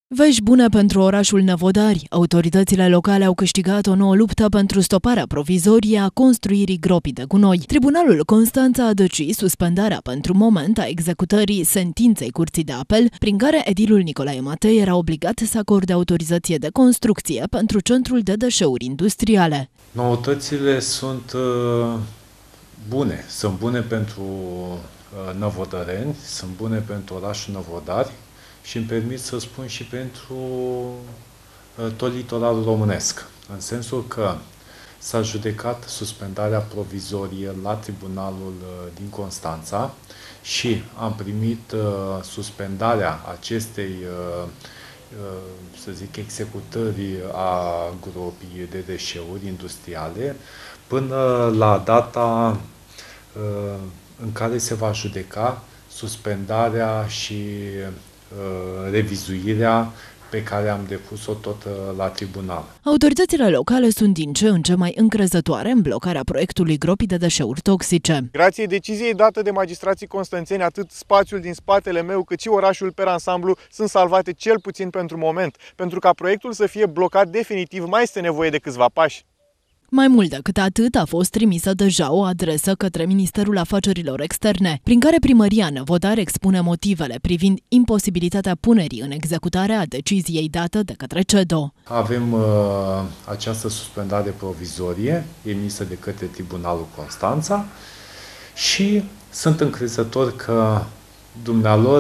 Vești bune pentru orașul Năvodari. Autoritățile locale au câștigat o nouă luptă pentru stoparea provizorie a construirii gropii de gunoi. Tribunalul Constanța a decis suspendarea pentru moment a executării sentinței Curții de Apel, prin care edilul Nicolae Matei era obligat să acorde autorizație de construcție pentru centrul de deșeuri industriale. Noutățile sunt bune. Sunt bune pentru năvodăreni, sunt bune pentru orașul Năvodari și îmi permit să spun și pentru tot litoralul românesc. În sensul că s-a judecat suspendarea provizorie la Tribunalul din Constanța și am primit suspendarea acestei să zic, executării a gropii de deșeuri industriale până la data în care se va judeca suspendarea și revizuirea pe care am depus-o tot la tribunal. Autoritățile locale sunt din ce în ce mai încrezătoare în blocarea proiectului gropii de deșeuri toxice. Grație deciziei date de magistrații constanțeni, atât spațiul din spatele meu, cât și orașul per ansamblu sunt salvate cel puțin pentru moment. Pentru ca proiectul să fie blocat definitiv, mai este nevoie de câțiva pași. Mai mult decât atât, a fost trimisă deja o adresă către Ministerul Afacerilor Externe, prin care Primăria Năvodari expune motivele privind imposibilitatea punerii în executare a deciziei dată de către CEDO. Avem această suspendare provizorie emisă de către Tribunalul Constanța și sunt încrezător că dumnealor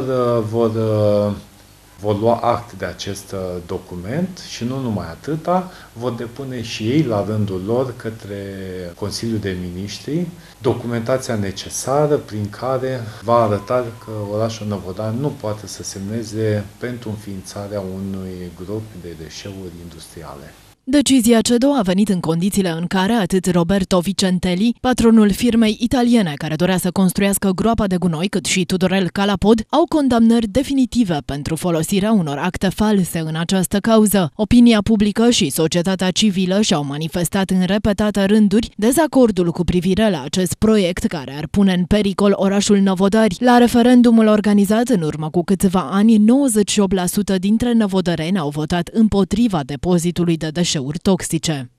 vor lua act de acest document și nu numai atâta, vor depune și ei la rândul lor către Consiliul de Miniștri documentația necesară prin care va arăta că orașul Năvodari nu poate să semneze pentru înființarea unui grup de deșeuri industriale. Decizia CEDO a venit în condițiile în care atât Roberto Vicentelli, patronul firmei italiene care dorea să construiască groapa de gunoi, cât și Tudorel Calapod au condamnări definitive pentru folosirea unor acte false în această cauză. Opinia publică și societatea civilă și-au manifestat în repetate rânduri dezacordul cu privire la acest proiect care ar pune în pericol orașul Năvodari. La referendumul organizat în urmă cu câțiva ani, 98% dintre năvodăreni au votat împotriva depozitului de deșeuri toxice.